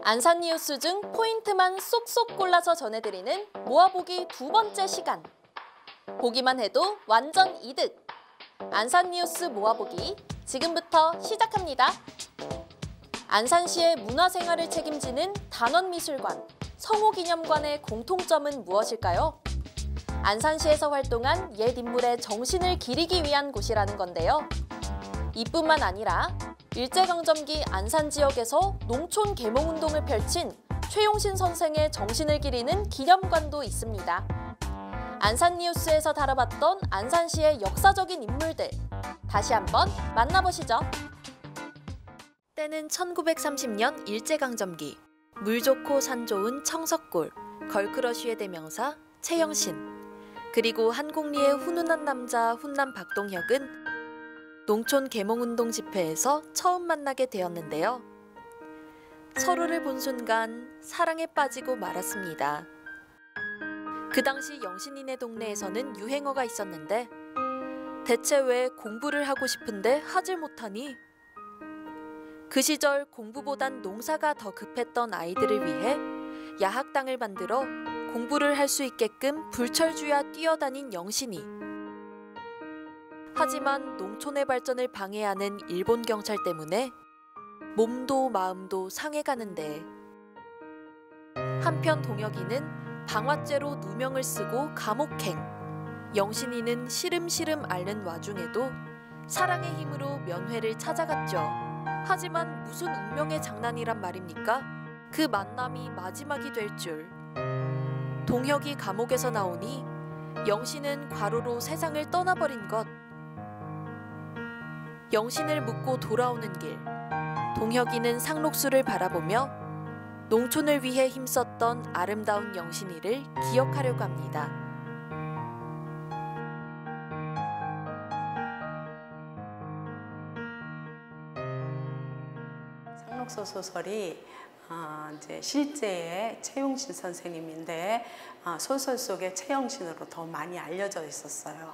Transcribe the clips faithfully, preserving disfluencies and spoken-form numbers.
안산 뉴스 중 포인트만 쏙쏙 골라서 전해드리는 모아보기 두 번째 시간. 보기만 해도 완전 이득. 안산 뉴스 모아보기 지금부터 시작합니다. 안산시의 문화생활을 책임지는 단원미술관, 성호기념관의 공통점은 무엇일까요? 안산시에서 활동한 옛 인물의 정신을 기리기 위한 곳이라는 건데요. 이뿐만 아니라 일제강점기 안산 지역에서 농촌 계몽운동을 펼친 최용신 선생의 정신을 기리는 기념관도 있습니다. 안산 뉴스에서 다뤄봤던 안산시의 역사적인 인물들, 다시 한번 만나보시죠. 때는 천구백삼십 년 일제강점기, 물 좋고 산 좋은 청석골, 걸크러쉬의 대명사 최영신, 그리고 한곡리의 훈훈한 남자 훈남 박동혁은 농촌 계몽운동 집회에서 처음 만나게 되었는데요. 서로를 본 순간 사랑에 빠지고 말았습니다. 그 당시 영신이네 동네에서는 유행어가 있었는데 대체 왜 공부를 하고 싶은데 하질 못하니? 그 시절 공부보단 농사가 더 급했던 아이들을 위해 야학당을 만들어 공부를 할 수 있게끔 불철주야 뛰어다닌 영신이. 하지만 농촌의 발전을 방해하는 일본 경찰 때문에 몸도 마음도 상해가는데, 한편 동혁이는 방화죄로 누명을 쓰고 감옥행, 영신이는 시름시름 앓는 와중에도 사랑의 힘으로 면회를 찾아갔죠. 하지만 무슨 운명의 장난이란 말입니까? 그 만남이 마지막이 될 줄. 동혁이 감옥에서 나오니 영신은 과로로 세상을 떠나버린 것. 영신을 묻고 돌아오는 길, 동혁이는 상록수를 바라보며 농촌을 위해 힘썼던 아름다운 영신이를 기억하려고 합니다. 상록수 소설이 어, 이제 실제의 최용신 선생님인데 어, 소설 속에 최용신으로 더 많이 알려져 있었어요.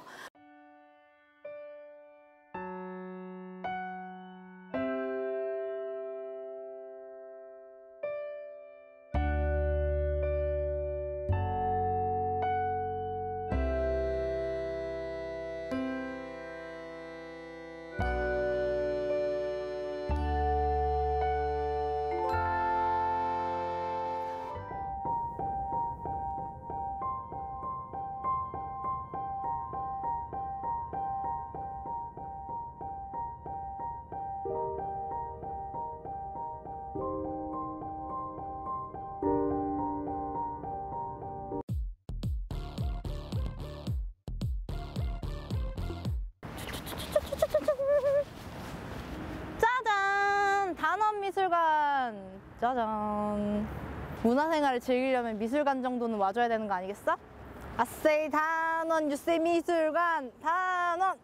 짜잔! 단원미술관! 짜잔! 문화생활을 즐기려면 미술관 정도는 와줘야 되는 거 아니겠어? 아세이 단원 유세 미술관 단원!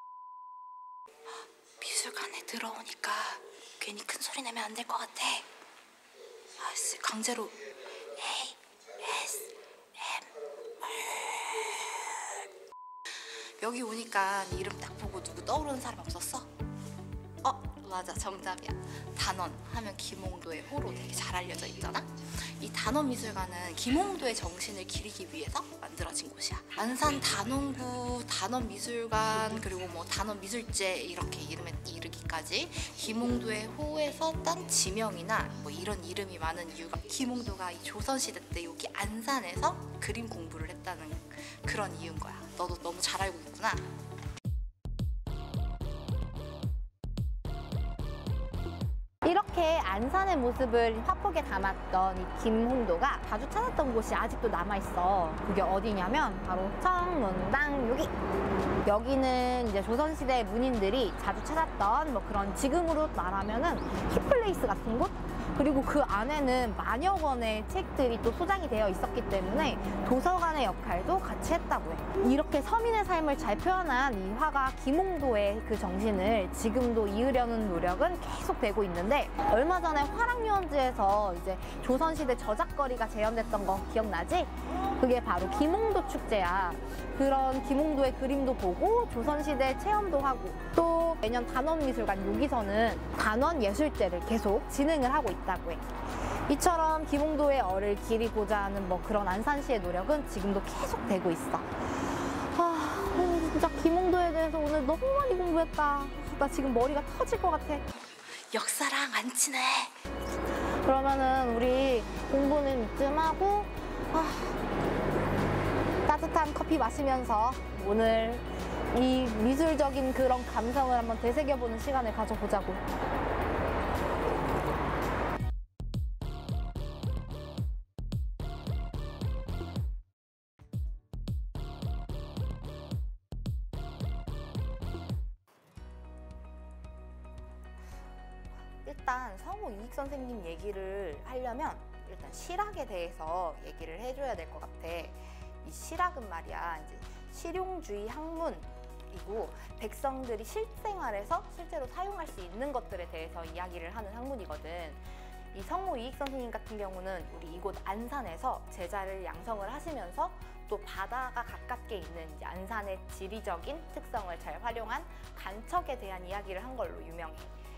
미술관에 들어오니까 괜히 큰 소리 내면 안 될 것 같아. 아씨, 강제로 에이 에스 엠 알. 여기 오니까 이름 딱 보고 누구 떠오르는 사람 없었어? 어, 맞아, 정답이야. 단원 하면 김홍도의 호로 되게 잘 알려져 있잖아. 이 단원미술관은 김홍도의 정신을 기리기 위해서 만들어진 곳이야. 안산 단원구 단원미술관, 그리고 뭐 단원미술제 이렇게 이름에 이르기까지 김홍도의 호에서 딴 지명이나 뭐 이런 이름이 많은 이유가, 김홍도가 이 조선시대 때 여기 안산에서 그림 공부를 했다는 그런 이유인 거야. 너도 너무 잘 알고 있구나. 이렇게 안산의 모습을 화폭에 담았던 이 김홍도가 자주 찾았던 곳이 아직도 남아있어. 그게 어디냐면 바로 청문당 여기! 여기는 이제 조선시대 문인들이 자주 찾았던 뭐 그런, 지금으로 말하면은 힙플레이스 같은 곳? 그리고 그 안에는 만여 권의 책들이 또 소장이 되어 있었기 때문에 도서관의 역할도 같이 했다고 해. 이렇게 서민의 삶을 잘 표현한 이 화가 김홍도의 그 정신을 지금도 이으려는 노력은 계속되고 있는데, 얼마 전에 화랑유원지에서 이제 조선시대 저작거리가 재현됐던 거 기억나지? 그게 바로 김홍도 축제야. 그런 김홍도의 그림도 보고 조선시대 체험도 하고, 또 매년 단원미술관 여기서는 단원예술제를 계속 진행을 하고 있다고 해. 이처럼 김홍도의 얼을 기리고자 하는 뭐 그런 안산시의 노력은 지금도 계속 되고 있어. 아, 진짜 김홍도에 대해서 오늘 너무 많이 공부했다. 나 지금 머리가 터질 것 같아. 역사랑 안 친해. 그러면은 우리 공부는 이쯤 하고 아, 따뜻한 커피 마시면서 오늘 이 미술적인 그런 감성을 한번 되새겨보는 시간을 가져보자고. 일단 성우 이익 선생님 얘기를 하려면 일단 실학에 대해서 얘기를 해줘야 될 것 같아. 이 실학은 말이야, 이제 실용주의 학문이고 백성들이 실생활에서 실제로 사용할 수 있는 것들에 대해서 이야기를 하는 학문이거든. 이 성우 이익 선생님 같은 경우는 우리 이곳 안산에서 제자를 양성을 하시면서 또 바다가 가깝게 있는 이제 안산의 지리적인 특성을 잘 활용한 간척에 대한 이야기를 한 걸로 유명해.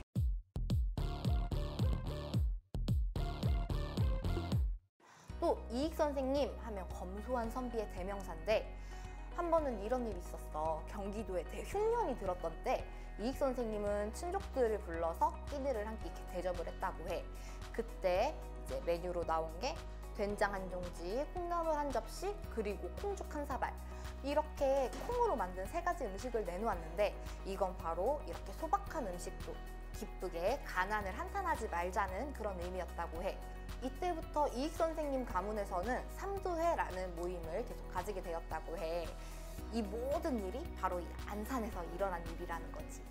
또 이익 선생님 하면 검소한 선비의 대명사인데 한 번은 이런 일이 있었어. 경기도에 대흉년이 들었던 때 이익 선생님은 친족들을 불러서 끼니를 한 끼 이렇게 대접을 했다고 해. 그때 이제 메뉴로 나온 게 된장 한 종지, 콩나물 한 접시, 그리고 콩죽 한 사발. 이렇게 콩으로 만든 세 가지 음식을 내놓았는데 이건 바로 이렇게 소박한 음식도 기쁘게 가난을 한탄하지 말자는 그런 의미였다고 해. 이때부터 이익 선생님 가문에서는 삼두회라는 모임을 계속 가지게 되었다고 해. 이 모든 일이 바로 이 안산에서 일어난 일이라는 거지.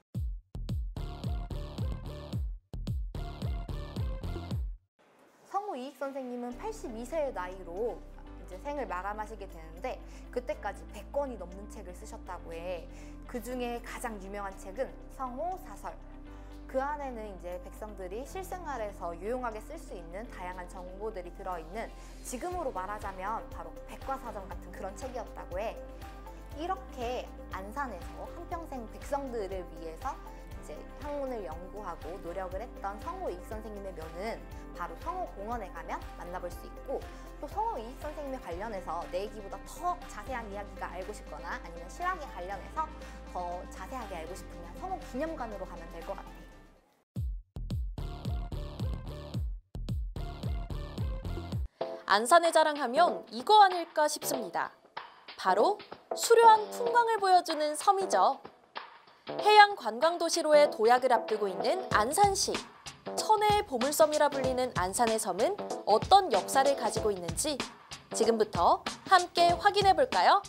성우 이익 선생님은 팔십이 세의 나이로 이제 생을 마감하시게 되는데 그때까지 백 권이 넘는 책을 쓰셨다고 해. 그 중에 가장 유명한 책은 성호 사설. 그 안에는 이제 백성들이 실생활에서 유용하게 쓸 수 있는 다양한 정보들이 들어있는, 지금으로 말하자면 바로 백과사전 같은 그런 책이었다고 해. 이렇게 안산에서 한평생 백성들을 위해서 이제 학문을 연구하고 노력을 했던 성호 이익 선생님의 묘는 바로 성호공원에 가면 만나볼 수 있고, 또 성호 이익 선생님에 관련해서 내 얘기보다 더 자세한 이야기가 알고 싶거나 아니면 실학에 관련해서 더 자세하게 알고 싶으면 성호기념관으로 가면 될 것 같아. 안산의 자랑하면 이거 아닐까 싶습니다. 바로 수려한 풍광을 보여주는 섬이죠. 해양 관광도시로의 도약을 앞두고 있는 안산시. 천혜의 보물섬이라 불리는 안산의 섬은 어떤 역사를 가지고 있는지 지금부터 함께 확인해 볼까요?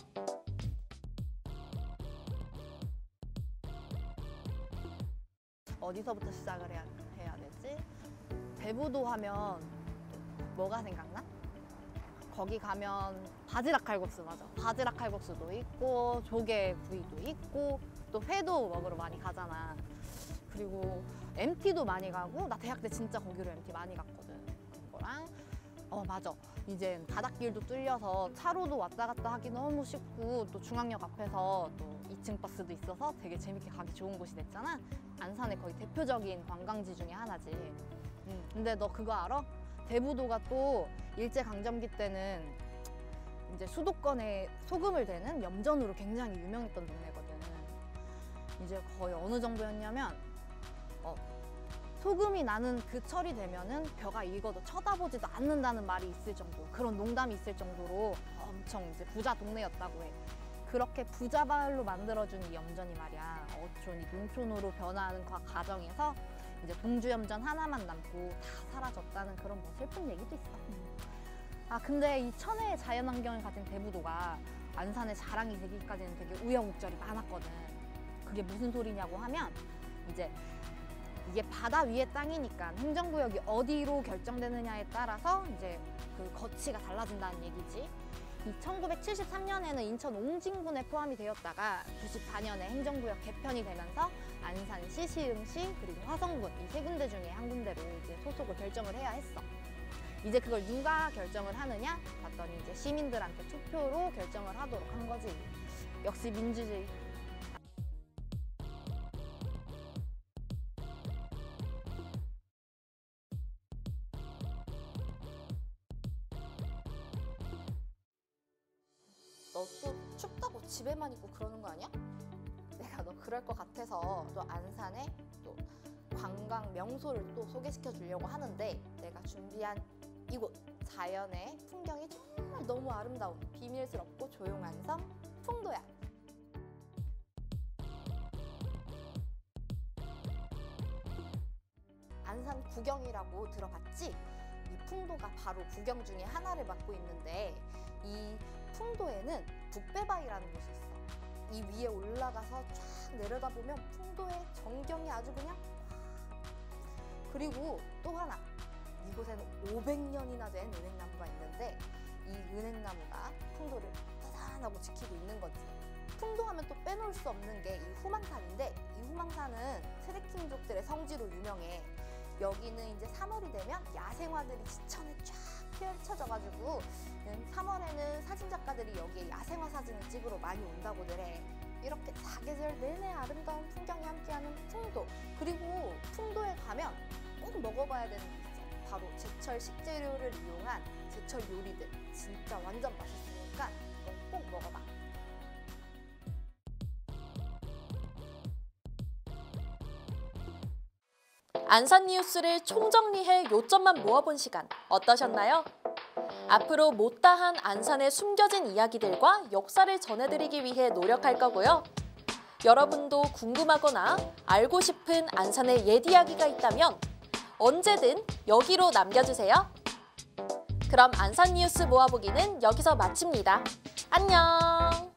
어디서부터 시작을 해야, 해야 되지? 대부도 하면 뭐가 생각나? 거기 가면 바지락 칼국수, 맞아. 바지락 칼국수도 있고 조개 구이도 있고 또 회도 먹으러 많이 가잖아. 그리고 엠티도 많이 가고, 나 대학 때 진짜 거기로 엠티 많이 갔거든. 그거랑 어 맞아, 이제 바닷길도 뚫려서 차로도 왔다 갔다 하기 너무 쉽고 또 중앙역 앞에서 또 이 층 버스도 있어서 되게 재밌게 가기 좋은 곳이 됐잖아. 안산의 거의 대표적인 관광지 중에 하나지. 음, 근데 너 그거 알아? 대부도가 또 일제강점기 때는 이제 수도권에 소금을 대는 염전으로 굉장히 유명했던 동네거든. 이제 거의 어느 정도였냐면 어, 소금이 나는 그 철이 되면은 벼가 익어도 쳐다보지도 않는다는 말이 있을 정도, 그런 농담이 있을 정도로 엄청 이제 부자 동네였다고 해. 그렇게 부자 마을로 만들어준 이 염전이 말이야, 어촌이 농촌으로 변화하는 그 과정에서 이제 동주염전 하나만 남고 다 사라졌다는 그런 뭐 슬픈 얘기도 있어. 아 근데 이 천혜의 자연환경을 가진 대부도가 안산의 자랑이 되기까지는 되게 우여곡절이 많았거든. 그게 무슨 소리냐고 하면 이제 이게 바다 위의 땅이니까 행정구역이 어디로 결정되느냐에 따라서 이제 그 거치가 달라진다는 얘기지. 이 천구백칠십삼 년에는 인천 옹진군에 포함이 되었다가 구십사 년에 행정구역 개편이 되면서 안산시, 시흥시, 그리고 화성군 이 세 군데 중에 한 군데로 이제 소속을 결정을 해야 했어. 이제 그걸 누가 결정을 하느냐 봤더니 이제 시민들한테 투표로 결정을 하도록 한 거지. 역시 민주주의. 너 또 춥다고 집에만 있고 그러는 거 아니야? 내가 너 그럴 것 같아서 또 안산에 또 관광 명소를 또 소개시켜 주려고 하는데 내가 준비한 이곳 자연의 풍경이 정말 너무 아름다운 비밀스럽고 조용한 섬 풍도야. 안산 구경이라고 들어봤지? 이 풍도가 바로 구경 중에 하나를 맡고 있는데 이 풍도에는 북배바위라는 곳이 있어. 이 위에 올라가서 쫙 내려다보면 풍도의 전경이 아주 그냥 그리고 또 하나 이곳에는 오백 년이나 된 은행나무가 있는데 이 은행나무가 풍도를 따단하고 지키고 있는 거지. 풍도하면 또 빼놓을 수 없는 게 이 후망산인데 이 후망산은 트레킹족들의 성지로 유명해. 여기는 이제 삼월이 되면 야생화들이 지천에 쫙 펼쳐져가지고 삼월에는 사진작가들이 여기에 야생화 사진을 찍으러 많이 온다고들 해. 이렇게 사계절 내내 아름다운 풍경이 함께하는 풍도. 그리고 풍도에 가면 꼭 먹어봐야 되는 게 있어. 바로 제철 식재료를 이용한 제철 요리들. 진짜 완전 맛있으니까 이거 꼭 먹어봐. 안산 뉴스를 총정리해 요점만 모아본 시간 어떠셨나요? 앞으로 못다한 안산의 숨겨진 이야기들과 역사를 전해드리기 위해 노력할 거고요. 여러분도 궁금하거나 알고 싶은 안산의 옛 이야기가 있다면 언제든 여기로 남겨주세요. 그럼 안산 뉴스 모아보기는 여기서 마칩니다. 안녕!